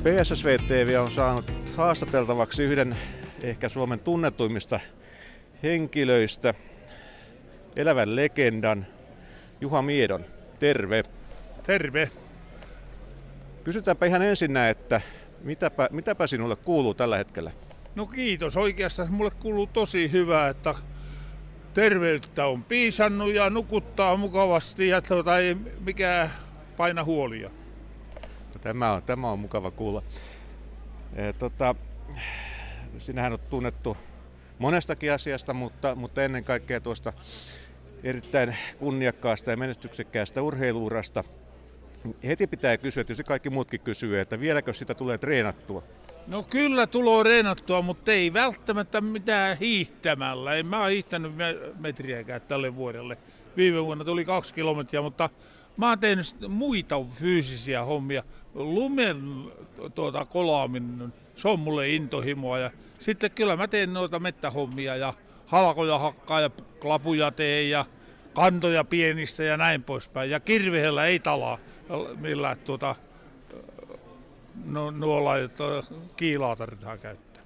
PSSV TV on saanut haastateltavaksi yhden ehkä Suomen tunnetuimmista henkilöistä, elävän legendan Juha Miedon. Terve. Terve. Kysytäänpä ihan ensinnä, että mitäpä sinulle kuuluu tällä hetkellä? No kiitos. Oikeastaan mulle kuuluu tosi hyvä, että terveyttä on piisannut ja nukuttaa mukavasti ja ei mikään paina huolia. Tämä on mukava kuulla. Sinähän on tunnettu monestakin asiasta, mutta ennen kaikkea tuosta erittäin kunniakkaasta ja menestyksekkäästä urheiluurasta. Heti pitää kysyä, että jos kaikki muutkin kysyy, että vieläkö sitä tulee treenattua? No kyllä tulee treenattua, mutta ei välttämättä mitään hiihtämällä. En mä ole hiihtänyt metriäkään tälle vuodelle. Viime vuonna tuli 2 kilometriä, mutta mä oon tehnyt muita fyysisiä hommia. Lumen kolaaminen, se on mulle intohimoa. Ja sitten kyllä mä teen noita mettähommia ja halkoja hakkaa ja klapuja teen ja kantoja pienistä ja näin poispäin. Ja kirvehellä ei talaa millään nuolla kiilaa tarvitaan käyttää.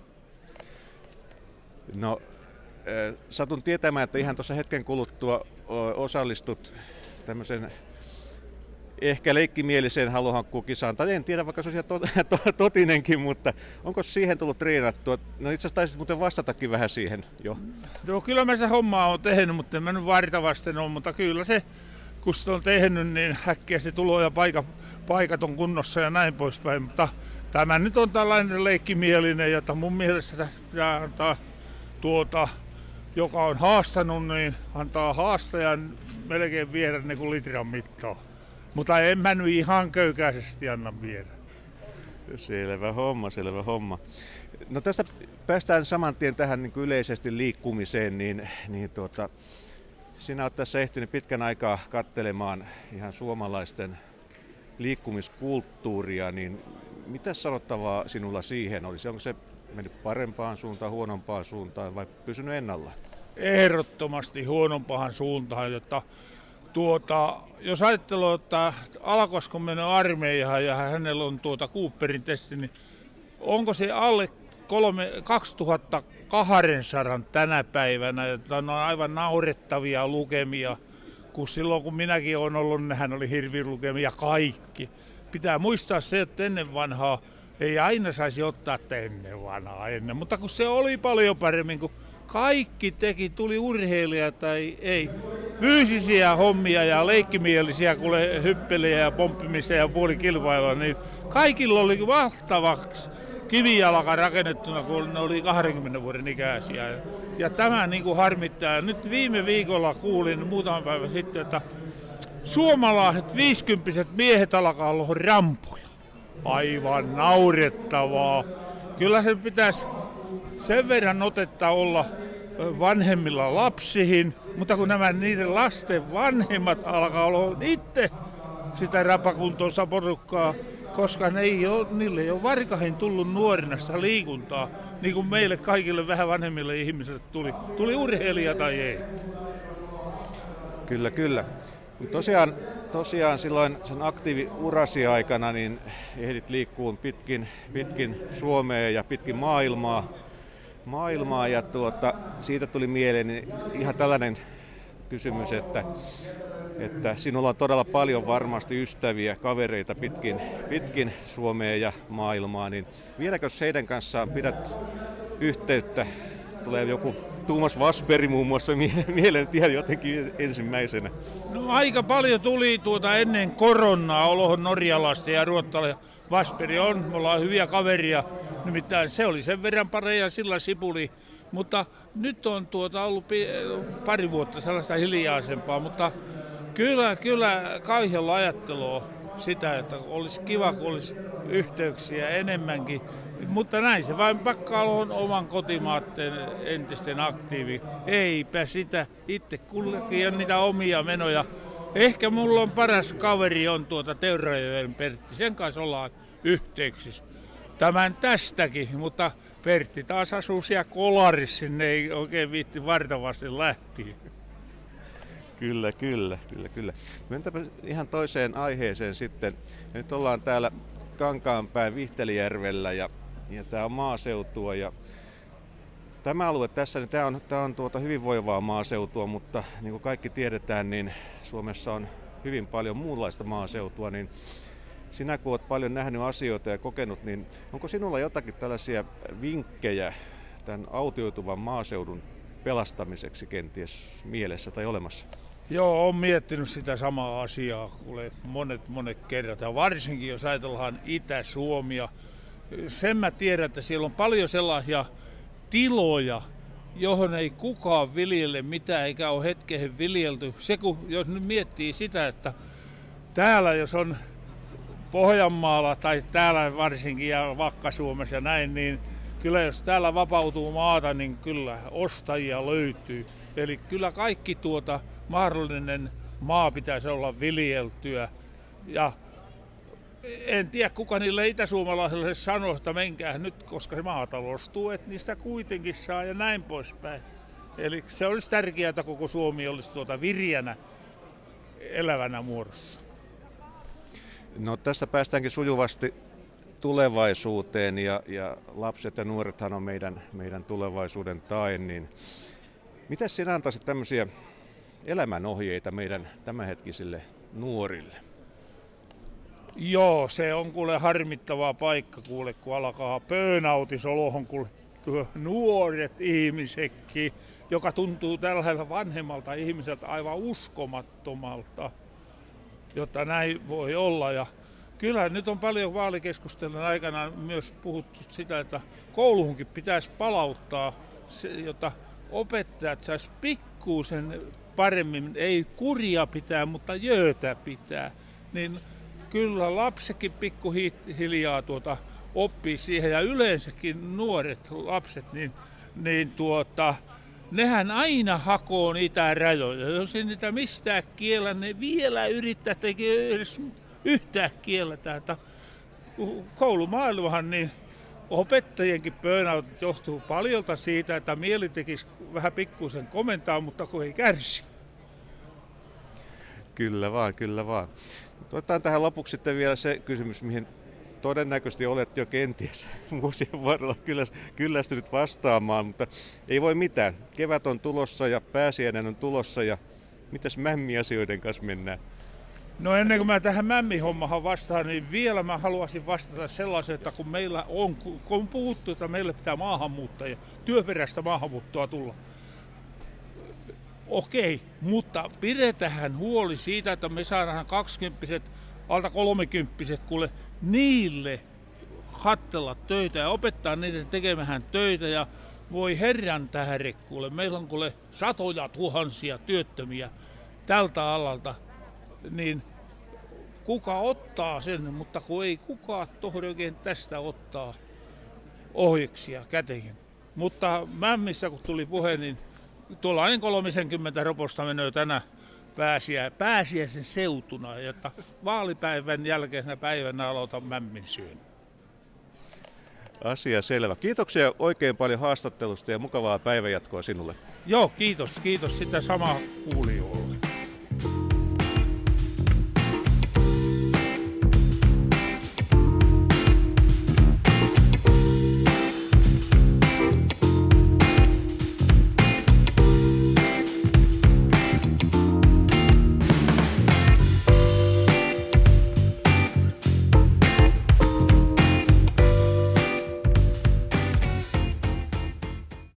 No, satun tietämään, että ihan tuossa hetken kuluttua osallistut tämmöisen ehkä leikkimieliseen haluhankkukisaan, tai en tiedä, vaikka se on ihan totinenkin, mutta onko siihen tullut treenattua? No itse asiassa taisit muuten vastatakin vähän siihen jo. No kyllä mä se hommaa on tehnyt, mutta en mä nyt varitavasten ole, mutta kyllä se, kun sitä on tehnyt, niin äkkiä se tulo ja paikat on kunnossa ja näin poispäin, mutta tämä nyt on tällainen leikkimielinen, jota mun mielestä pitää antaa joka on haastanut, niin antaa haastajan melkein viedä niin kuin litran mittaa. Mutta en mä nyt ihan köykäisesti anna viedä. Selvä homma. No tästä päästään saman tien tähän niin kuin yleisesti liikkumiseen, niin sinä olet tässä ehtinyt pitkän aikaa katselemaan ihan suomalaisten liikkumiskulttuuria, niin mitä sanottavaa sinulla siihen olisi? Onko se mennyt parempaan suuntaan, huonompaan suuntaan vai pysynyt ennallaan? Ehdottomasti huonompaan suuntaan, jotta jos ajattelee, että Alakosko menee armeijaan ja hänellä on Cooperin testi, niin onko se alle 2200 tänä päivänä, että on aivan naurettavia lukemia, kun silloin kun minäkin olen ollut, niin hän oli hirvilukemia kaikki. Pitää muistaa se, että ennen vanhaa ei aina saisi ottaa, että ennen vanhaa, mutta kun se oli paljon paremmin, kun kaikki teki, tuli urheilija tai ei. Fyysisiä hommia ja leikkimielisiä, kuule hyppeliä ja pomppimisia ja puolikilpailua, niin kaikilla oli valtavaksi kivijalka rakennettuna, kun ne oli 20 vuoden ikäisiä. Ja tämä niin kuin harmittaa. Nyt viime viikolla kuulin muutaman päivän sitten, että suomalaiset 50 miehet alkaa olla rampuja. Aivan naurettavaa. Kyllä se pitäisi sen verran otetta olla vanhemmilla lapsihin, mutta kun nämä niiden lasten vanhemmat alkaa olla itse sitä rapakuntoista porukkaa, koska niille ei ole varkain tullut nuorina sitä liikuntaa, niin kuin meille kaikille vähän vanhemmille ihmisille tuli urheilija tai ei. Kyllä. Tosiaan silloin sen aktiiviurasi aikana niin ehdit liikkuun pitkin Suomea ja pitkin maailmaa ja siitä tuli mieleen ihan tällainen kysymys, että sinulla on todella paljon varmasti ystäviä, kavereita pitkin Suomea ja maailmaa, niin vieläkö heidän kanssaan pidät yhteyttä? Tulee joku Tuomas Vasperi muun muassa mieleen ihan jotenkin ensimmäisenä. No aika paljon tuli ennen koronaa olohon norjalaista ja ruottalaista. Vasperi me ollaan hyviä kaveria, nimittäin se oli sen verran pareja sillä sipuli, mutta nyt on ollut pari vuotta sellaista hiljaisempaa, mutta kyllä Kaihjolla ajattelua sitä, että olisi kiva, kun olisi yhteyksiä enemmänkin, mutta näin se vain pakkaa on oman kotimaatteen entisten aktiivi. Eipä sitä, itse kullakin on niitä omia menoja. Ehkä mulla on paras kaveri on Teurajoen Pertti, sen kanssa ollaan yhteyksissä. Tämän tästäkin, mutta Pertti taas asuu siellä Kolarissa, sinne ei oikein viitti vartavasti lähtiä. Kyllä. Mentäpä ihan toiseen aiheeseen sitten. Nyt ollaan täällä Kankaanpään Vihtelijärvellä ja tämä on maaseutua. Ja tämä alue tässä, niin tämä on hyvinvoivaa maaseutua, mutta niin kuin kaikki tiedetään, niin Suomessa on hyvin paljon muunlaista maaseutua. Niin sinä kun olet paljon nähnyt asioita ja kokenut, niin onko sinulla jotakin tällaisia vinkkejä tämän autioituvan maaseudun pelastamiseksi kenties mielessä tai olemassa? Joo, olen miettinyt sitä samaa asiaa kuule monet kerrat. Ja varsinkin jos ajatellaan Itä-Suomia. Sen mä tiedän, että siellä on paljon sellaisia tiloja, johon ei kukaan viljele mitään eikä ole hetkeen viljelty. Jos nyt miettii sitä, että täällä jos on Pohjanmaalla tai täällä varsinkin ja Vakka-Suomessa ja näin, niin kyllä jos täällä vapautuu maata, niin kyllä ostajia löytyy. Eli kyllä kaikki mahdollinen maa pitäisi olla viljeltyä. Ja en tiedä kuka niille itäsuomalaisille sanoo, että menkää nyt, koska se maataloustuet niistä kuitenkin saa ja näin poispäin. Eli se olisi tärkeää, että koko Suomi olisi virjänä elävänä muodossa. No tässä päästäänkin sujuvasti tulevaisuuteen ja lapset ja nuorethan on meidän tulevaisuuden tae. Niin mitäs sinä antaisit tämmöisiä elämänohjeita meidän tämänhetkisille nuorille? Joo, se on kuule harmittava paikka kuule, kun alkaa burnoutisolohon kuule nuoret ihmisetkin, joka tuntuu tällä vanhemmalta ihmiseltä aivan uskomattomalta, jotta näin voi olla. Ja kyllä nyt on paljon vaalikeskustelun aikana myös puhuttu sitä, että kouluhunkin pitäisi palauttaa, jotta opettajat sais pikkuisen paremmin, ei kuria pitää, mutta jöötä pitää. Niin kyllä lapsetkin pikkuhiljaa oppii siihen ja yleensäkin nuoret lapset, nehän aina hakoo niitä rajoja. Jos ei niitä mistään kiellä, ne vielä yrittää tekee edes yhtään kielletään. Koulumaailmahan niin opettajienkin burnoutit johtuu paljolta siitä, että mieli tekisi vähän pikkuisen komentaa, mutta kun ei kärsi. Kyllä vaan, kyllä vaan. Otetaan tähän lopuksi sitten vielä se kysymys, mihin todennäköisesti olet jo kenties vuosien varrella kyllästynyt vastaamaan, mutta ei voi mitään. Kevät on tulossa ja pääsiäinen on tulossa ja mitäs mämmiasioiden kanssa mennään? No ennen kuin mä tähän mämmihommahan vastaan, niin vielä mä haluaisin vastata sellaisen, että kun meillä on puhuttu, että meille pitää maahanmuuttajia, työperäistä maahanmuuttoa tulla. Okei, mutta pidetään huoli siitä, että me saadaan 20-vuotiaat, alta 30-vuotiaat, kuule niille katsella töitä ja opettaa niiden tekemään töitä. Ja voi herran tähden, kuule, meillä on kuule satoja tuhansia työttömiä tältä alalta, niin kuka ottaa sen, mutta kun ei kukaan tohdi oikein tästä ottaa ohjeksia käteen. Mutta mämmissä kun tuli puhe, niin tuollainen 30 roposta menee tänä pääsiäisen seutuna, jotta vaalipäivän jälkeisenä päivänä aloitan mämmin syön. Asia selvä. Kiitoksia oikein paljon haastattelusta ja mukavaa päivänjatkoa sinulle. Joo, kiitos sitä samaa kuulijoille.